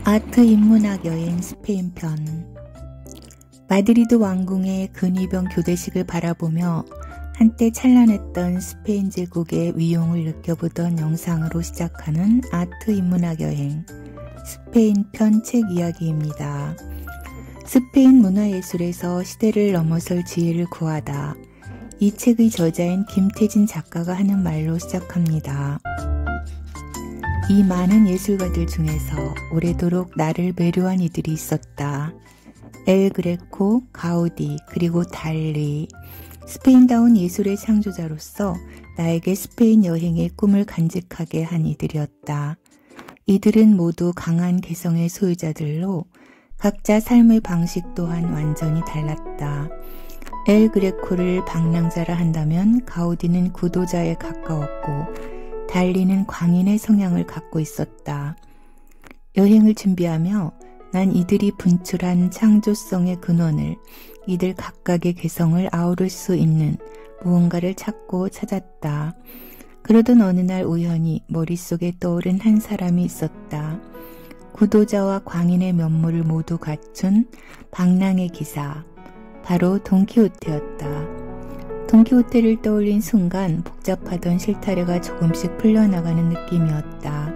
아트 인문학 여행 스페인 편. 마드리드 왕궁의 근위병 교대식을 바라보며 한때 찬란했던 스페인 제국의 위용을 느껴보던 영상으로 시작하는 아트 인문학 여행 스페인 편 책 이야기입니다. 스페인 문화예술에서 시대를 넘어설 지혜를 구하다. 이 책의 저자인 김태진 작가가 하는 말로 시작합니다. 이 많은 예술가들 중에서 오래도록 나를 매료한 이들이 있었다. 엘 그레코, 가우디, 그리고 달리. 스페인다운 예술의 창조자로서 나에게 스페인 여행의 꿈을 간직하게 한 이들이었다. 이들은 모두 강한 개성의 소유자들로 각자 삶의 방식 또한 완전히 달랐다. 엘 그레코를 방랑자라 한다면 가우디는 구도자에 가까웠고 달리는 광인의 성향을 갖고 있었다. 여행을 준비하며 난 이들이 분출한 창조성의 근원을, 이들 각각의 개성을 아우를 수 있는 무언가를 찾았다. 그러던 어느 날 우연히 머릿속에 떠오른 한 사람이 있었다. 구도자와 광인의 면모를 모두 갖춘 방랑의 기사, 바로 돈키호테였다. 돈키호테를 떠올린 순간 복잡하던 실타래가 조금씩 풀려나가는 느낌이었다.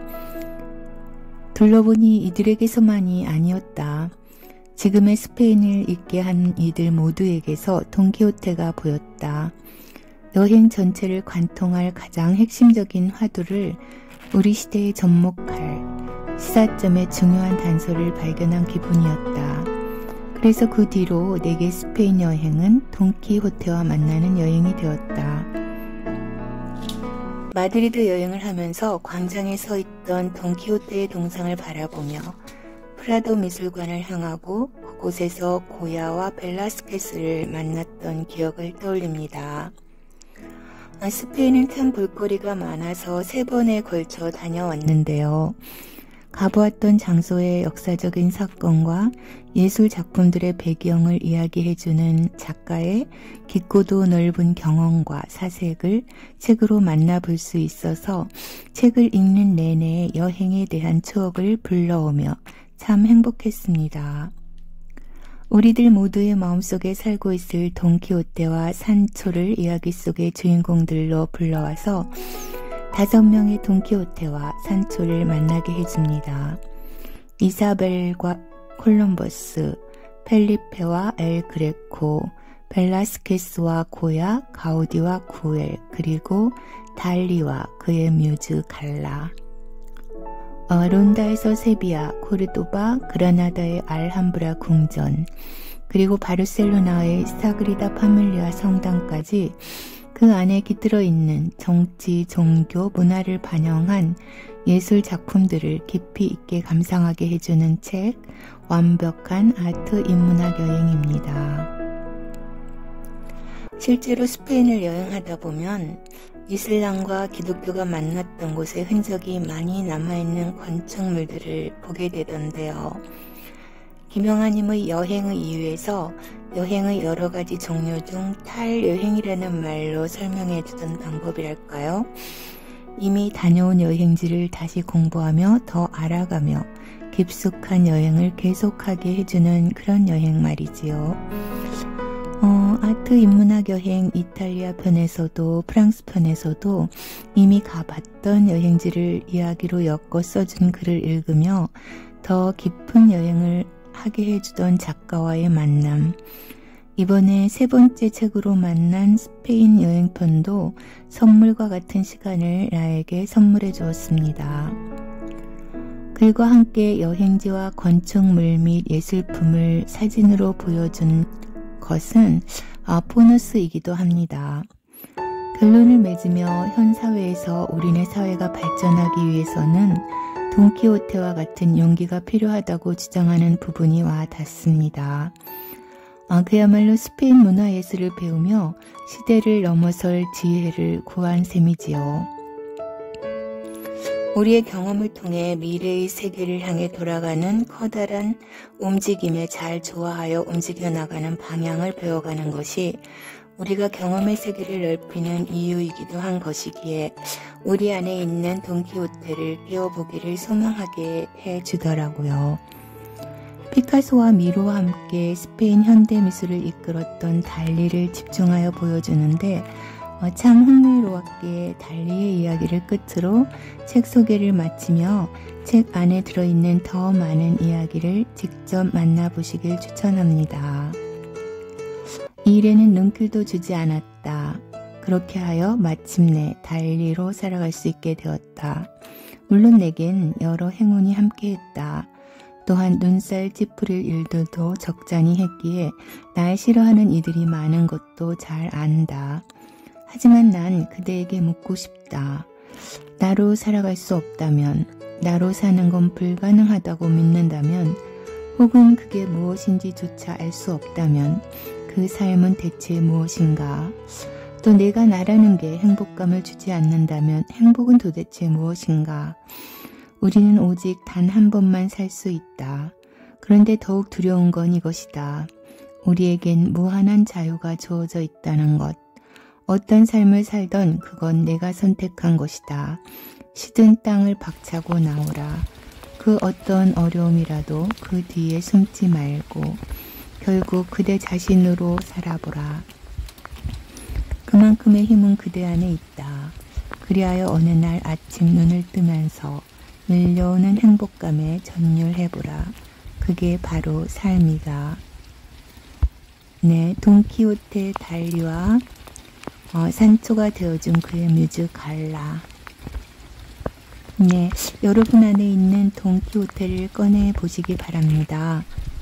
둘러보니 이들에게서만이 아니었다. 지금의 스페인을 잊게 한 이들 모두에게서 돈키호테가 보였다. 여행 전체를 관통할 가장 핵심적인 화두를 우리 시대에 접목할 시사점의 중요한 단서를 발견한 기분이었다. 그래서 그 뒤로 내게 스페인 여행은 돈키호테와 만나는 여행이 되었다. 마드리드 여행을 하면서 광장에 서 있던 돈키호테의 동상을 바라보며 프라도 미술관을 향하고 그곳에서 고야와 벨라스케스를 만났던 기억을 떠올립니다. 스페인은 참 볼거리가 많아서 3번에 걸쳐 다녀왔는데요. 가보았던 장소의 역사적인 사건과 예술 작품들의 배경을 이야기해주는 작가의 깊고도 넓은 경험과 사색을 책으로 만나볼 수 있어서 책을 읽는 내내 여행에 대한 추억을 불러오며 참 행복했습니다. 우리들 모두의 마음속에 살고 있을 돈키호테와 산초를 이야기 속의 주인공들로 불러와서 5명의 돈키호테와 산초를 만나게 해줍니다. 이사벨과 콜럼버스, 펠리페와 엘 그레코, 벨라스케스와 고야, 가우디와 구엘, 그리고 달리와 그의 뮤즈 갈라. 론다에서 세비야, 코르도바, 그라나다의 알함브라 궁전, 그리고 바르셀로나의 사그리다 파밀리아 성당까지 그 안에 깃들어 있는 정치, 종교, 문화를 반영한 예술 작품들을 깊이 있게 감상하게 해주는 책, 완벽한 아트 인문학 여행입니다. 실제로 스페인을 여행하다 보면 이슬람과 기독교가 만났던 곳의 흔적이 많이 남아있는 건축물들을 보게 되던데요. 김영하님의 여행의 이유에서 여행의 여러 가지 종류 중 탈여행이라는 말로 설명해 주던 방법이랄까요? 이미 다녀온 여행지를 다시 공부하며 더 알아가며 깊숙한 여행을 계속하게 해주는 그런 여행 말이지요. 아트 인문학 여행 이탈리아 편에서도 프랑스 편에서도 이미 가봤던 여행지를 이야기로 엮어 써준 글을 읽으며 더 깊은 여행을 하게 해주던 작가와의 만남. 이번에 3번째 책으로 만난 스페인 여행편도 선물과 같은 시간을 나에게 선물해 주었습니다. 글과 함께 여행지와 건축물 및 예술품을 사진으로 보여준 것은 보너스이기도 합니다. 결론을 맺으며 현 사회에서 우리네 사회가 발전하기 위해서는 돈키호테와 같은 용기가 필요하다고 주장하는 부분이 와 닿습니다. 그야말로 스페인 문화예술을 배우며 시대를 넘어설 지혜를 구한 셈이지요. 우리의 경험을 통해 미래의 세계를 향해 돌아가는 커다란 움직임에 잘 조화하여 움직여 나가는 방향을 배워가는 것이 우리가 경험의 세계를 넓히는 이유이기도 한 것이기에 우리 안에 있는 돈키호테를 깨워보기를 소망하게 해주더라고요. 피카소와 미로와 함께 스페인 현대미술을 이끌었던 달리를 집중하여 보여주는데 참 흥미로웠기에 달리의 이야기를 끝으로 책 소개를 마치며 책 안에 들어있는 더 많은 이야기를 직접 만나보시길 추천합니다. 이 일에는 눈길도 주지 않았다. 그렇게 하여 마침내 달리로 살아갈 수 있게 되었다. 물론 내겐 여러 행운이 함께했다. 또한 눈살 찌푸릴 일들도 적잖이 했기에 날 싫어하는 이들이 많은 것도 잘 안다. 하지만 난 그대에게 묻고 싶다. 나로 살아갈 수 없다면, 나로 사는 건 불가능하다고 믿는다면, 혹은 그게 무엇인지조차 알 수 없다면 그 삶은 대체 무엇인가? 또 내가 나라는 게 행복감을 주지 않는다면 행복은 도대체 무엇인가? 우리는 오직 단 한 번만 살 수 있다. 그런데 더욱 두려운 건 이것이다. 우리에겐 무한한 자유가 주어져 있다는 것. 어떤 삶을 살던 그건 내가 선택한 것이다. 시든 땅을 박차고 나오라. 그 어떤 어려움이라도 그 뒤에 숨지 말고 결국 그대 자신으로 살아보라. 그만큼의 힘은 그대 안에 있다. 그리하여 어느 날 아침 눈을 뜨면서 밀려오는 행복감에 전율해보라. 그게 바로 삶이다. 네, 돈키호테 달리와 산초가 되어준 그의 뮤즈 갈라. 네, 여러분 안에 있는 돈키호테를 꺼내 보시기 바랍니다.